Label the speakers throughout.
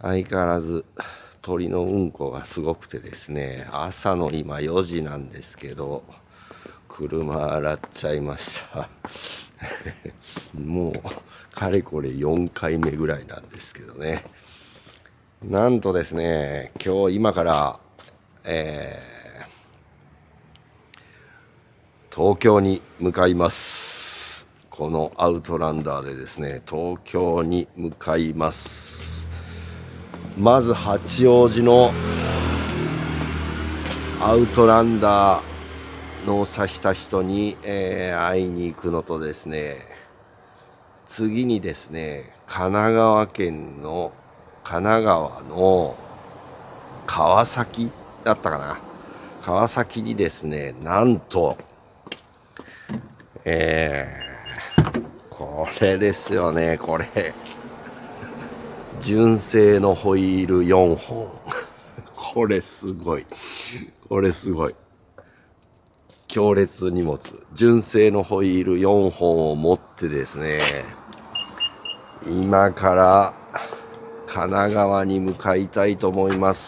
Speaker 1: 相変わらず鳥のうんこがすごくてですね、朝の今4時なんですけど、車洗っちゃいました。もうかれこれ4回目ぐらいなんですけどね。なんとですね、今から、東京に向かいます。このアウトランダーでですね、東京に向かいます。まず八王子のアウトランダー納車した人に、会いに行くのとですね、次にですね、神奈川の川崎だったかな、川崎にですね、なんと、これですよね、これ純正のホイール4本これすごい、これすごい強烈荷物、純正のホイール4本を持ってですね、今から神奈川に向かいたいと思います。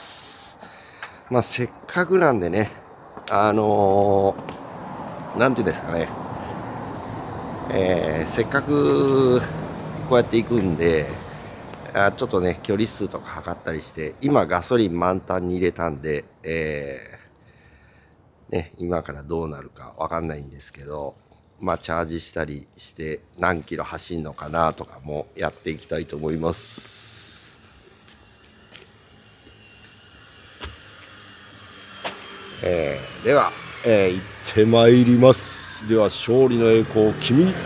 Speaker 1: まあせっかくなんでね、なんていうんですかね、せっかくこうやって行くんで、ちょっとね距離数とか測ったりして、今ガソリン満タンに入れたんで、今からどうなるかわかんないんですけど、まあチャージしたりして何キロ走るのかなとかもやっていきたいと思います。では、行ってまいります。では勝利の栄光を君に。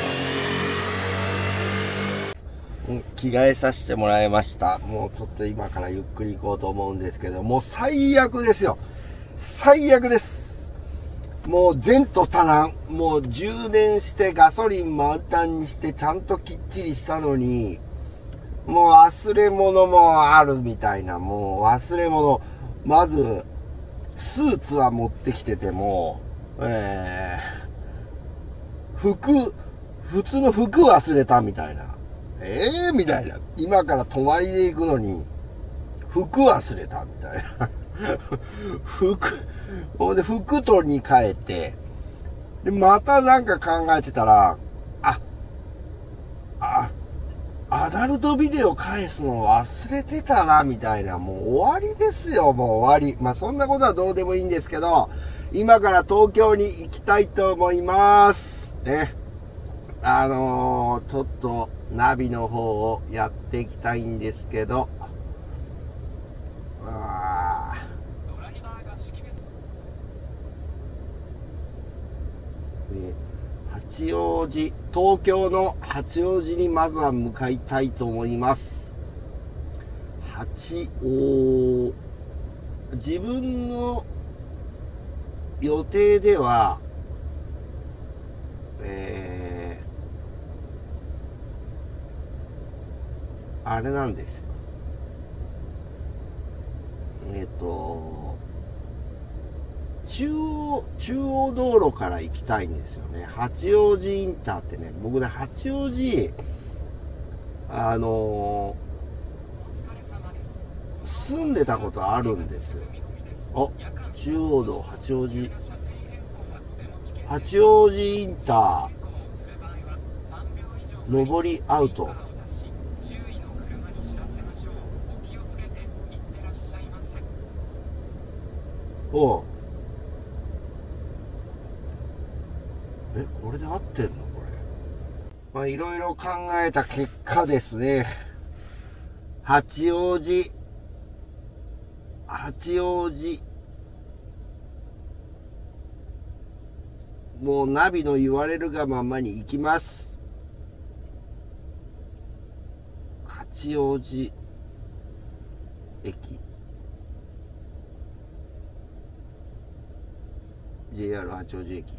Speaker 1: 着替えさせてもらいました。もうちょっと今からゆっくり行こうと思うんですけど、もう最悪ですよ。最悪です。もう前途多難。もう充電してガソリン満タンにしてちゃんときっちりしたのに、もう忘れ物もあるみたいな、もう忘れ物。まず、スーツは持ってきてても、普通の服忘れたみたいな。みたいな。今から泊まりで行くのに、服忘れたみたいな。ほんで服取りに帰って、で、またなんか考えてたら、アダルトビデオ返すの忘れてたな、みたいな。もう終わりですよ、もう終わり。まあそんなことはどうでもいいんですけど、今から東京に行きたいと思います。ね。ちょっとナビの方をやっていきたいんですけど、八王子、東京の八王子にまずは向かいたいと思います。自分の予定では、あれなんですよ。中央道路から行きたいんですよね。八王子インターってね、僕ね、八王子、住んでたことあるんですよ。中央道八王子インター上りアウト。これで合ってんのこれ。まあいろいろ考えた結果ですね、八王子もうナビの言われるがままに行きます。八王子駅、 JR 八王子駅。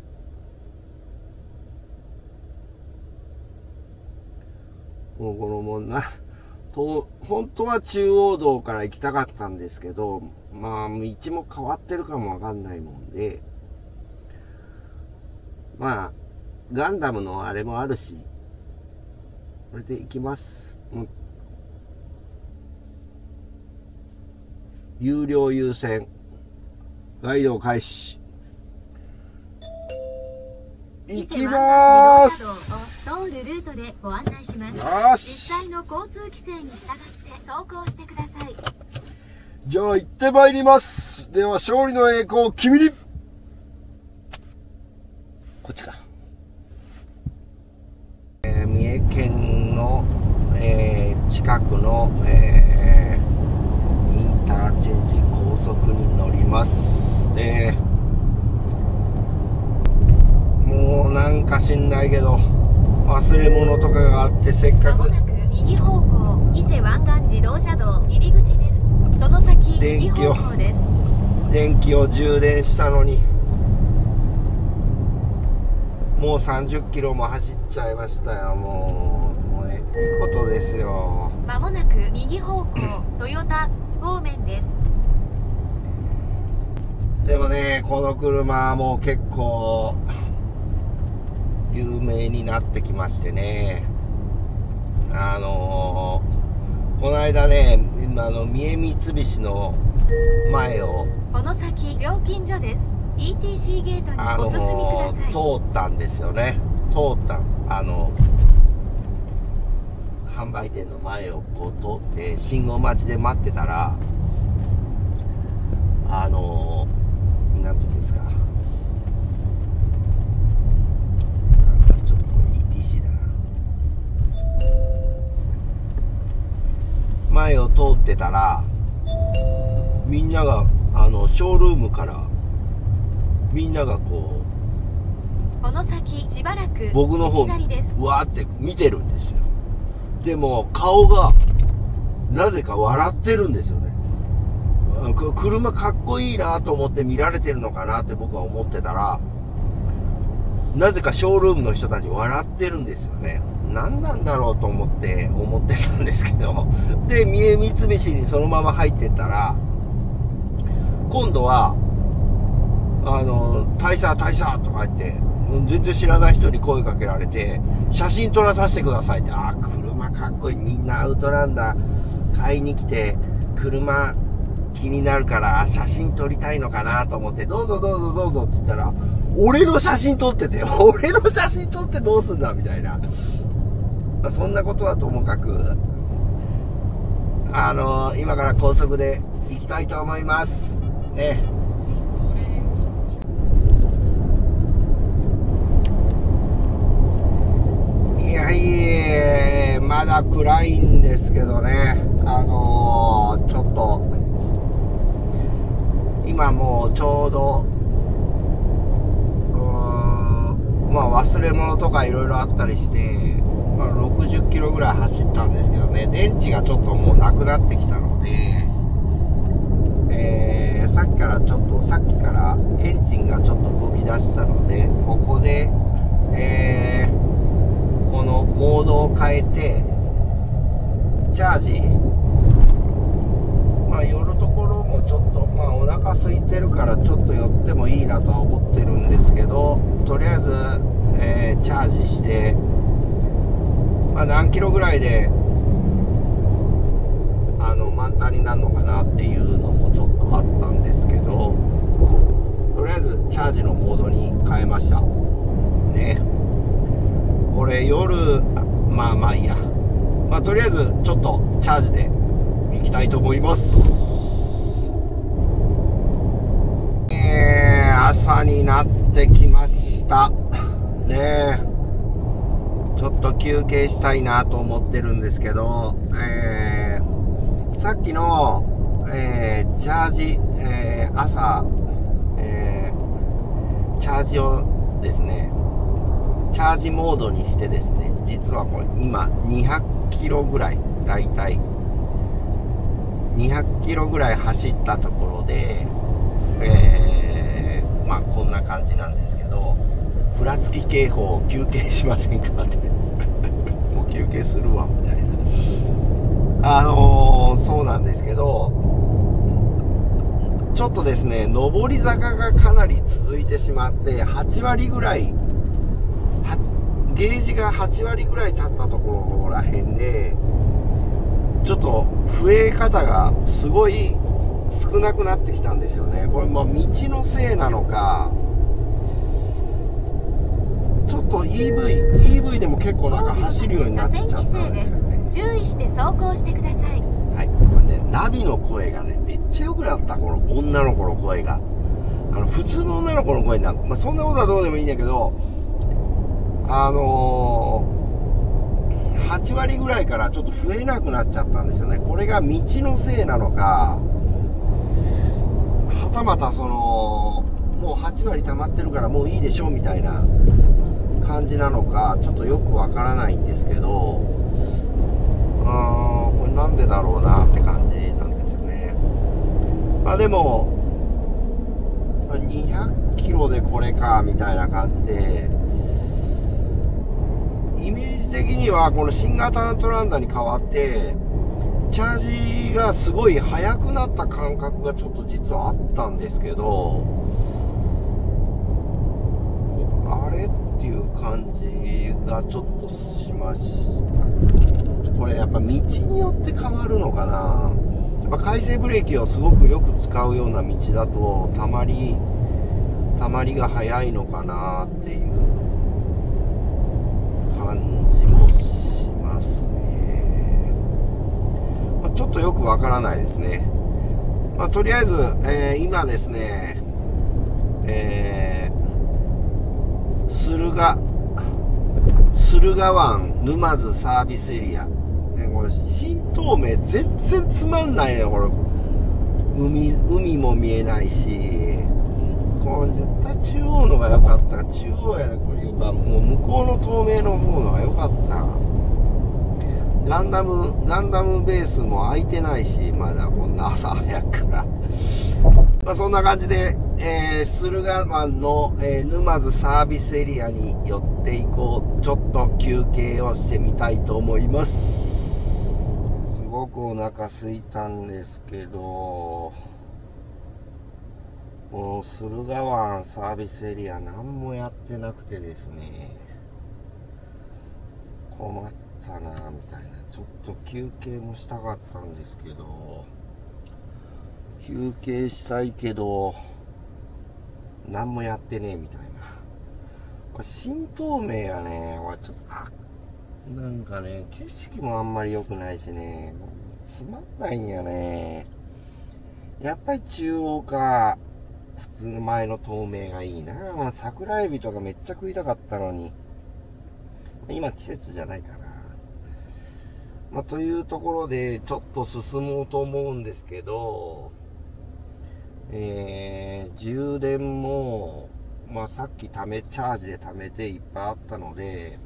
Speaker 1: もうこのもんな本当は中央道から行きたかったんですけど、まあ道も変わってるかもわかんないもんで、まあガンダムのあれもあるし、これで行きます。 有料優先。ガイド開始。行きまーす。
Speaker 2: 通るルートでご案内します。
Speaker 1: よし。
Speaker 2: 実際の交通規制に従って走行してください。
Speaker 1: じゃあ行ってまいります。では勝利の栄光を君に。こっちか。三重県の、近くの、インターチェンジ高速に乗ります。もうなんか知んないけど忘れ物とかがあってせっかく。
Speaker 2: まもなく右方向伊勢湾岸自動車道入り口です。その先右方向です。
Speaker 1: 電気を充電したのにもう30キロも走っちゃいましたよ。もういいことですよ。
Speaker 2: まもなく右方向豊田方面です。
Speaker 1: でもね、この車も結構有名になってきましてね、この間ね、三重三菱の前を
Speaker 2: この先料金所です。 ETC ゲートにお進みください。
Speaker 1: 通ったんですよね。通った販売店の前をこう通って信号待ちで待ってたらなんていうんですか、ちょっとこれ ETC だな。前を通ってたらみんながショールームからみんながこ
Speaker 2: この先しばらく
Speaker 1: 僕の方
Speaker 2: 道なりです。
Speaker 1: うわーって見てるんですよ。でも顔がなぜか笑ってるんですよね。車かっこいいなと思って見られてるのかなって僕は思ってたら、なぜかショールームの人たち笑ってるんですよね。何なんだろうと思ってたんですけど、で三重三菱にそのまま入ってったら、今度は大佐大佐とか言って全然知らない人に声かけられて、写真撮らさせてくださいって。車かっこいい。みんなアウトランダー買いに来て車気になるから写真撮りたいのかなと思って、どうぞどうぞどうぞっつったら、俺の写真撮ってて、俺の写真撮ってどうすんだみたいな。そんなことはともかく今から高速で行きたいと思いますね。まだ暗いんですけどね、ちょっと今もうちょうど忘れ物とかいろいろあったりして、60キロぐらい走ったんですけどね、電池がちょっともうなくなってきたので、さっきからエンジンがちょっと動き出したので、ここで、このモードを変えてチャージ、寄るところもちょっとお腹空いてるからちょっと寄ってもいいなとは思ってるんですけど、とりあえず、チャージして、何キロぐらいで満タンになるのかなっていうのもちょっとあったんですけど、とりあえずチャージのモードに変えましたね。これ夜いいや、とりあえずちょっとチャージでいきたいと思います。朝になってきましたね。ちょっと休憩したいなと思ってるんですけど、さっきの、チャージ、朝、チャージをですね、チャージモードにしてですね、実はこれ今200キロぐらい、だいたい200キロぐらい走ったところで、こんな感じなんですけど、ふらつき警報休憩しませんかってもう休憩するわみたいな、そうなんですけど、ちょっとですね、上り坂がかなり続いてしまって、8割ぐらいゲージが8割ぐらい経ったところらへんで、ちょっと増え方がすごい少なくなってきたんですよね。これ道のせいなのか、ちょっと EV でも結構なんか走るようになっちゃったんですよね。
Speaker 2: 注意して走行してください。
Speaker 1: はい、これね、ナビの声がね、めっちゃ良くなった。この女の子の声が。普通の女の子の声になる。まあ、そんなことはどうでもいいんだけど、8割ぐらいからちょっと増えなくなっちゃったんですよね。これが道のせいなのか、はたまたもう8割溜まってるからもういいでしょみたいな感じなのか、ちょっとよくわからないんですけど、これなんでだろうなって感じなんですよね。まあでも、200キロでこれかみたいな感じで、イメージ的にはこの新型アントランダに変わってチャージがすごい速くなった感覚がちょっと実はあったんですけど、あれっていう感じがちょっとしました。これやっぱ道によって変わるのかな。やっぱ回生ブレーキをすごくよく使うような道だとたまりが早いのかなっていう感じもしますね。ちょっとよくわからないですね。とりあえず、今ですね、駿河湾沼津サービスエリア、これ新東名全然つまんないね。これ海も見えないし、これ絶対中央のが良かった。中央やね、これよか、もう向こうの東名の方のが良かった。ガンダムベースも空いてないし、まだこんな朝早くからそんな感じで、駿河湾の、沼津サービスエリアに寄っていこう。ちょっと休憩をしてみたいと思います。すごくお腹空いたんですけど、この駿河湾サービスエリア何もやってなくてですね、困ったなみたいな。ちょっと休憩もしたかったんですけど、休憩したいけど何もやってねえみたいな。新東名やね、ちょっとなんかね、景色もあんまり良くないしね、つまんないんやね。やっぱり中央か普通の前の東名がいいな。桜エビとかめっちゃ食いたかったのに、今季節じゃないかな。というところでちょっと進もうと思うんですけど、充電も、さっきチャージで貯めていっぱいあったので、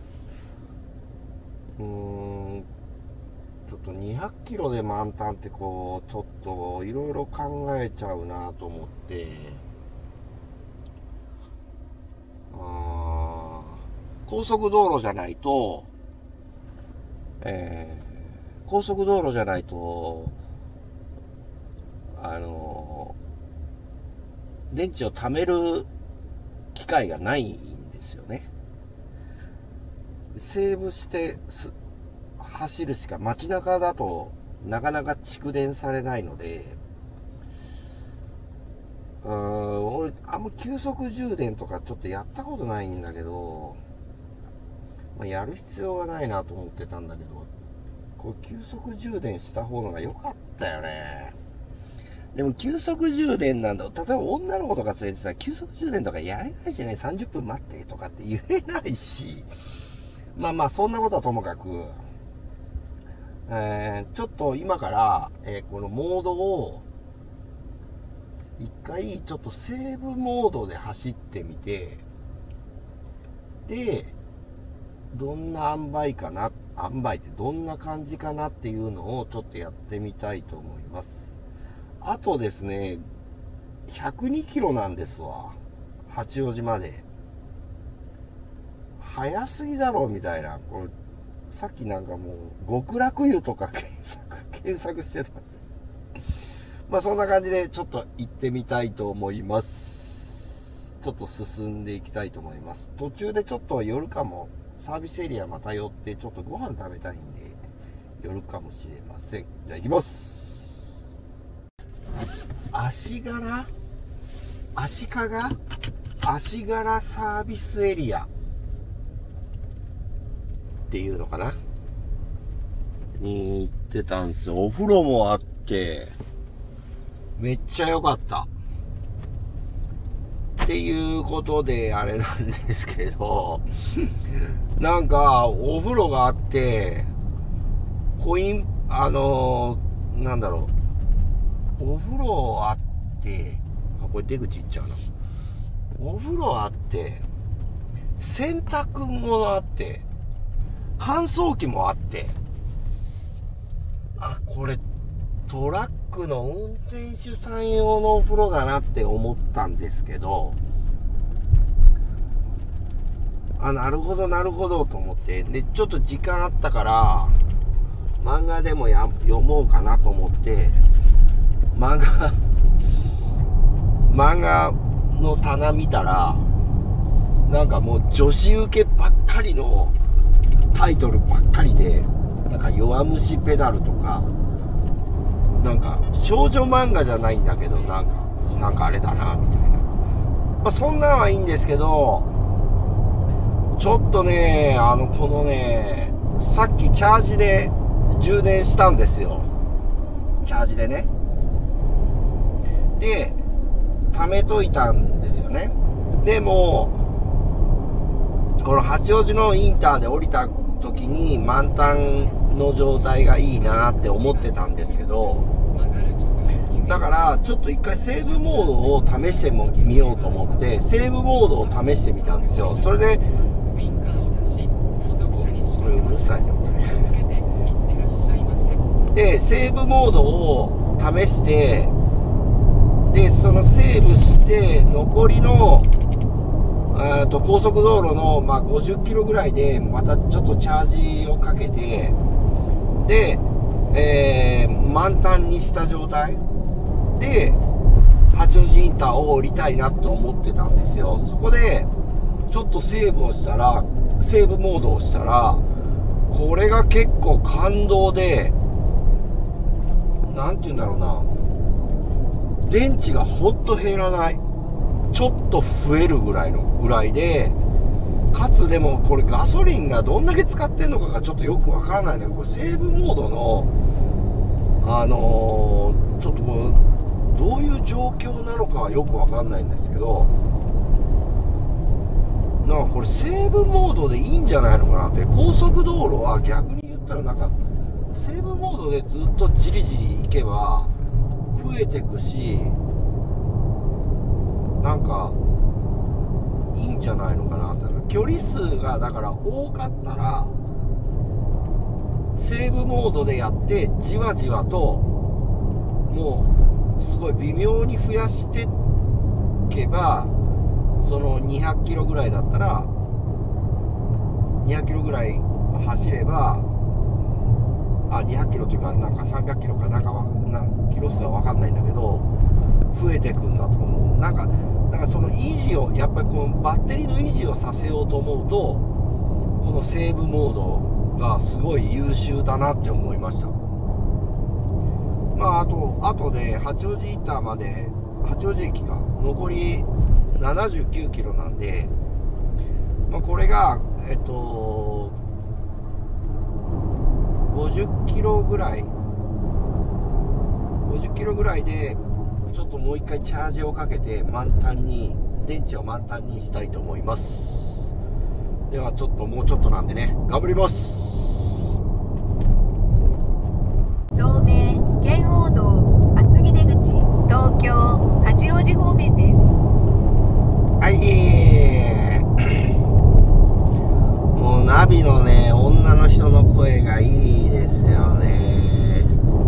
Speaker 1: ちょっと200キロで満タンってちょっといろいろ考えちゃうなと思って、高速道路じゃないと、電池を貯める機会がないんですよね。セーブして走るしか、街中だとなかなか蓄電されないので、俺あんま急速充電とかちょっとやったことないんだけど、やる必要がないなと思ってたんだけど、これ急速充電した方が良かったよね。でも急速充電なんだ。例えば女の子とか連れてたら急速充電とかやれないしね、30分待ってとかって言えないし、そんなことはともかく、ちょっと今から、このモードを一回ちょっとセーブモードで走ってみて、でどんな塩梅かな、塩梅ってどんな感じかなっていうのをちょっとやってみたいと思います。あとですね、102キロなんですわ、八王子まで。早すぎだろみたいな。これさっきなんかもう極楽湯とか検索してた。そんな感じでちょっと行ってみたいと思います。ちょっと進んでいきたいと思います。途中でちょっと寄るかも。サービスエリアまた寄ってちょっとご飯食べたいんで寄るかもしれません。じゃあ行きます。 足柄サービスエリアっていうのかなに行ってたんですよ。お風呂もあってめっちゃ良かったっていうことであれなんですけどなんかお風呂があってなんだろう、お風呂あってこれ出口行っちゃうな。お風呂あって洗濯物あって乾燥機もあって、これトラックの運転手さん用のお風呂だなって思ったんですけど、なるほどと思って、でちょっと時間あったから漫画でも読もうかなと思って漫画の棚見たら、なんかもう女子受けばっかりのタイトルばっかりで、なんか弱虫ペダルとか、なんか少女漫画じゃないんだけど、なんかあれだなみたいな。そんなんはいいんですけど、ちょっとね、このね、さっきチャージで充電したんですよ。チャージでね。で、貯めといたんですよね。でも、この八王子のインターで降りた時に満タンの状態がいいなって思ってたんですけど、だからちょっと一回セーブモードを試してみようと思ってセーブモードを試してみたんですよ。それでこれうるさいね。でセーブモードを試して、でそのセーブして残りの高速道路の、50キロぐらいでまたちょっとチャージをかけて、で、満タンにした状態で八王子インターを降りたいなと思ってたんですよ。そこでちょっとセーブモードをしたら、これが結構感動で、なんて言うんだろうな、電池がほんと減らない、ちょっと増えるぐらいで、かつでもこれガソリンがどんだけ使ってんのかがちょっとよくわからないね。これセーブモードのちょっとどういう状況なのかはよくわかんないんですけど、なんかこれセーブモードでいいんじゃないのかなって。高速道路は逆に言ったらなんかセーブモードでずっとじりじり行けば増えてくし、なんかいいんじゃないのかなって。距離数がだから多かったらセーブモードでやってじわじわともうすごい微妙に増やしてけば、その200キロぐらいだったら200キロぐらい走れば、200キロというかなんか300キロかなんかキロ数は分かんないんだけど増えてくんだと思う。なんかその維持をやっぱりこのバッテリーの維持をさせようと思うと、このセーブモードがすごい優秀だなって思いました。あとで八王子インターまで、八王子駅か残り79キロなんで、これが50キロぐらいでちょっともう一回チャージをかけて電池を満タンにしたいと思います。ではちょっともうちょっとなんでね、頑張ります。
Speaker 2: 東名圏央道厚木出口、東京八王子方面です。
Speaker 1: はいもうナビのね、女の人の声がいいですよね。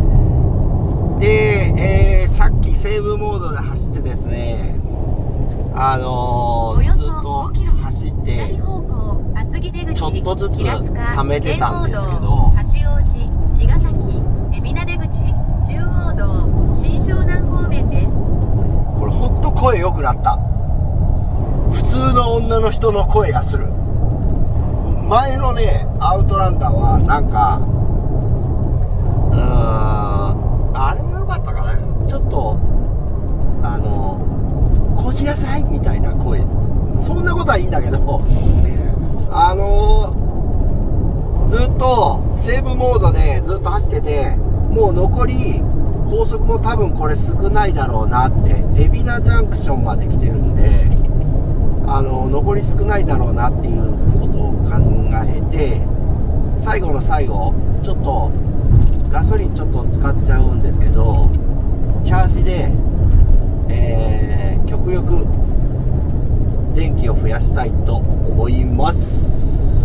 Speaker 1: で、さっきセーブモードで走ってですね、ずっと走ってちょっとずつ貯めてたんですけど、
Speaker 2: 八王子、茅ヶ崎、海老名出口、中央道、新湘南方面です。
Speaker 1: これほんと声良くなった。普通の女の人の声がする。前のね、アウトランダーはなんかあれも良かったかな、ちょっとこじなさいみたいな声。そんなことはいいんだけど、ずっとセーブモードでずっと走ってて、もう残り高速も多分これ少ないだろうなって、海老名ジャンクションまで来てるんで、残り少ないだろうなっていうことを考えて、最後の最後ちょっとガソリンちょっと使っちゃうんですけど、チャージで、極力電気を増やしたいと思います。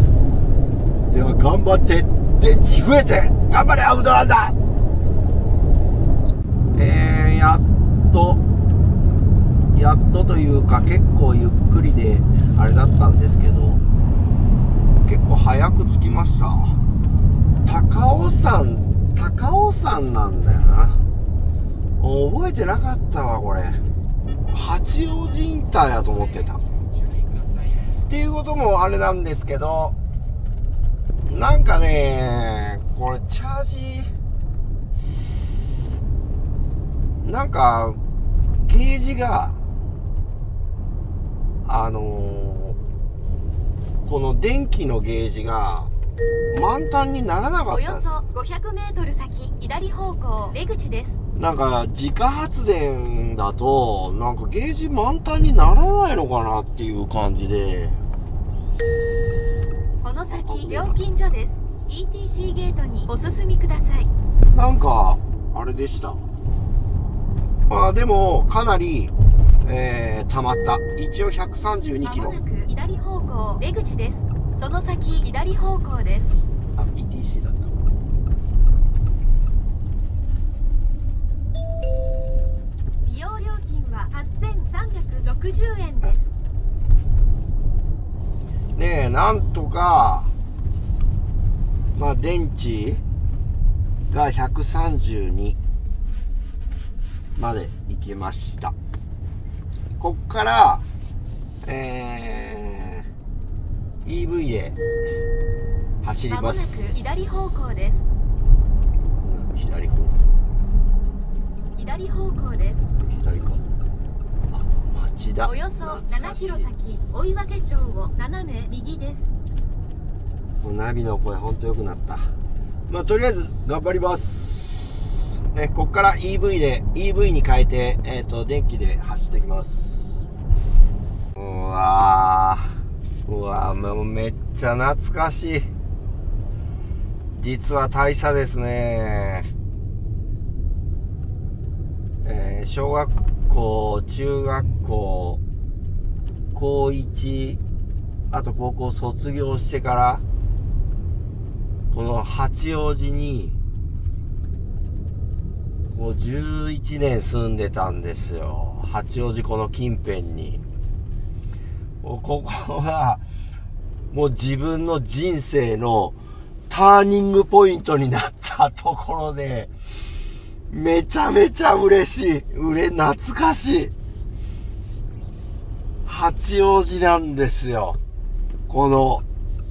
Speaker 1: では頑張って電池増えて頑張れアウトランダー。やっとというか結構ゆっくりであれだったんですけど、結構早く着きました。高尾山なんだよな。覚えてなかったわこれ。八王子インターやと思ってたっていうこともあれなんですけど、なんかね、これチャージなんかゲージがこの電気のゲージが満タンにならなかったんです。
Speaker 2: およそ500メートル先、左方向出口です。
Speaker 1: なんか自家発電だとなんかゲージ満タンにならないのかなっていう感じで、
Speaker 2: この先料金所です。 ETC ゲートにお進みください。
Speaker 1: なんかあれでした。まあでもかなり溜まった。一応132キロ。
Speaker 2: まもなく左方向出口です。その先左方向です。
Speaker 1: あ、ETC だった。
Speaker 2: 利用料金は8360円です。
Speaker 1: ねえ、なんとかまあ電池が132まで行きました。こっからEV で走り
Speaker 2: まもなく
Speaker 1: ます。
Speaker 2: 左方向です。
Speaker 1: 左方向。
Speaker 2: 左方向です。
Speaker 1: 左か。あ、町田。
Speaker 2: およそ7キロ先、追分町を斜め右です。
Speaker 1: ナビの声ほんと良くなった。まあとりあえず頑張りますね。こっから EV に変えて電気で走ってきます。うわー、もうめっちゃ懐かしい。実は大差ですね。小学校、中学校、高1、あと高校卒業してからこの八王子にもう11年住んでたんですよ。八王子この近辺に。ここはもう自分の人生のターニングポイントになったところで、めちゃめちゃ嬉しい。懐かしい。八王子なんですよ。この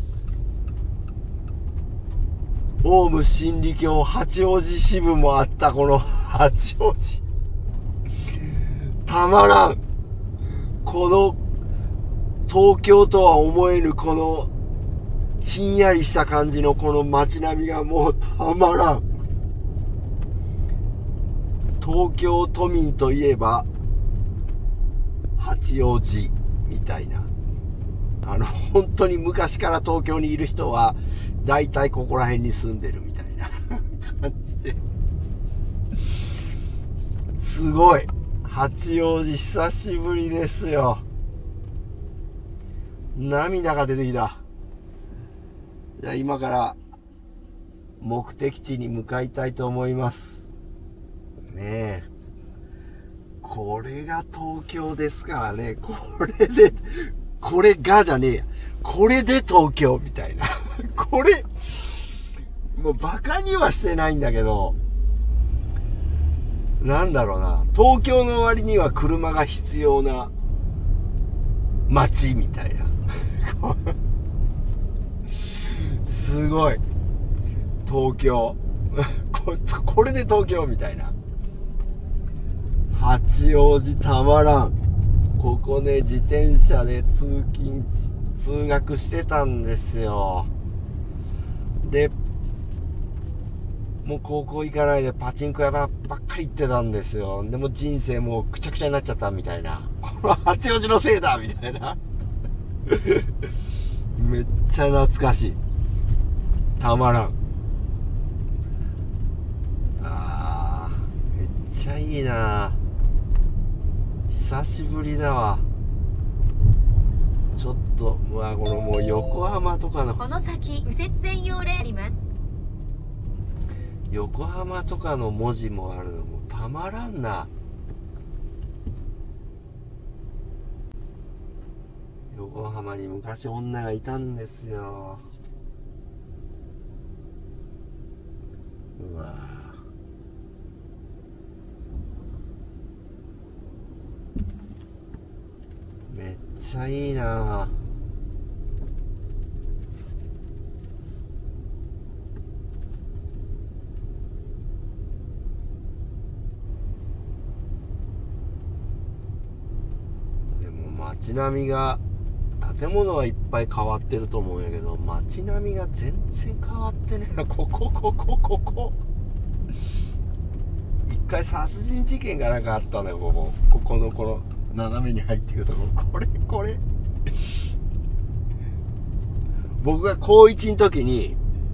Speaker 1: オウム真理教八王子支部もあったこの八王子。たまらん。この東京とは思えぬこのひんやりした感じのこの街並みがもうたまらん。東京都民といえば八王子みたいな。本当に昔から東京にいる人は大体ここら辺に住んでるみたいな感じで、すごい。八王子久しぶりですよ。涙が出てきた。じゃあ今から目的地に向かいたいと思いますね。え、これが東京ですからね。これがじゃねえや。これで東京みたいな。これ、もうバカにはしてないんだけど、なんだろうな。東京の割には車が必要な街みたいな。すごい。東京。これで東京みたいな。 八王子たまらん。ここね、自転車で通学してたんですよ。で、もう高校行かないでパチンコ屋ばっかり行ってたんですよ。でも人生もうくちゃくちゃになっちゃったみたいな。八王子のせいだみたいな。めっちゃ懐かしい。たまらん。めっちゃいいな。久しぶりだわ。ちょっとこのもう横浜とかの、
Speaker 2: この先右折専用レーンあります。
Speaker 1: 横浜とかの文字もあるのもたまらんな。横浜に昔女がいたんですよ。うわめっちゃいいな。でも街並みが、建物はいっぱい変わってると思うんやけど、街並みが全然変わってねえな。ここ一回殺人事件がなんかあったのよ。ここのこの斜めに入っていくとこれ僕が高1の時に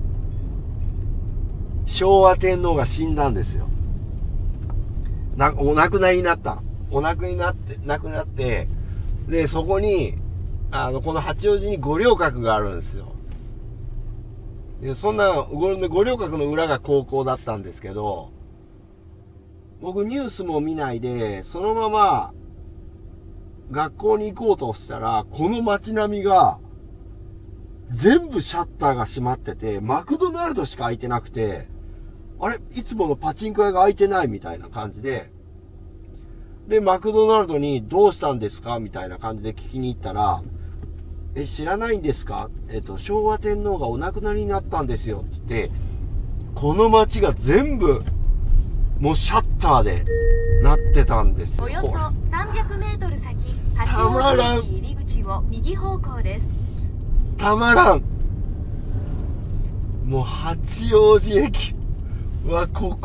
Speaker 1: 昭和天皇が死んだんですよ。お亡くなりになった。亡くなって、でそこにこの八王子に五稜郭があるんですよ。でそんな五稜郭の裏が高校だったんですけど、僕ニュースも見ないでそのまま学校に行こうとしたら、この街並みが全部シャッターが閉まってて、マクドナルドしか開いてなくて、あれいつものパチンコ屋が開いてないみたいな感じで、でマクドナルドにどうしたんですかみたいな感じで聞きに行ったら、知らないんですか、昭和天皇がお亡くなりになったんですよって言って、この街が全部もうシャッターでなってたんですよ。
Speaker 2: およそ300メートル先、八王子駅入り口を右方向です。
Speaker 1: たまらん。もう八王子駅。うわ、こ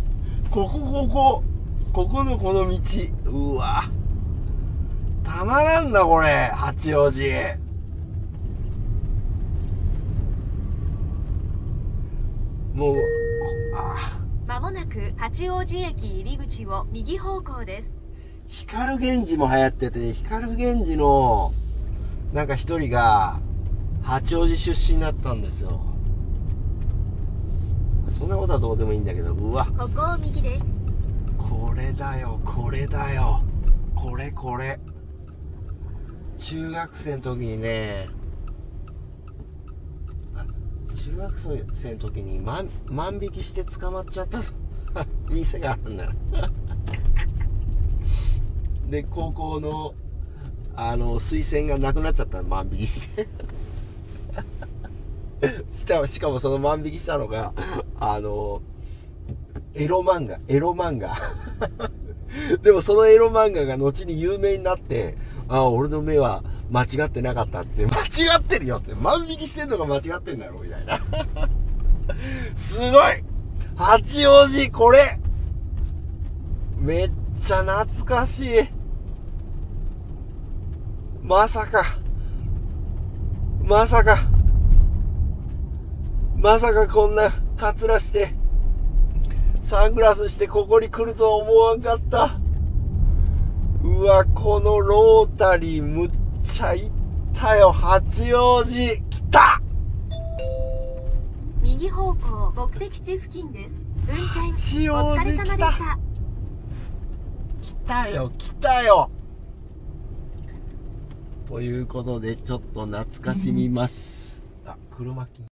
Speaker 1: このこの道。うわ。たまらんな、これ。八王子。もう、
Speaker 2: まもなく八王子駅入り口を右方向です。
Speaker 1: 光源氏も流行ってて、光源氏のなんか一人が八王子出身だったんですよ。そんなことはどうでもいいんだけど、うわ、
Speaker 2: ここを右です。
Speaker 1: これだよ。これ中学生の時にね、中学生の時に万引きして捕まっちゃった店があるんだよ。で高校の推薦がなくなっちゃったの、万引きしてしかもその万引きしたのがエロ漫画でもそのエロ漫画が後に有名になって、俺の目は間違ってなかったって、間違ってるよって、万引きしてんのが間違ってんだろみたいなすごい八王子、これめっちゃ懐かしい。まさかこんなカツラしてサングラスしてここに来るとは思わんかった。うわ、このロータリーむっちゃ行ったよ。八王子来た。
Speaker 2: 右方向目的地付近です。運転
Speaker 1: 八
Speaker 2: お
Speaker 1: 王子
Speaker 2: 疲れ様でした。
Speaker 1: 来たよということで、ちょっと懐かしみます。車金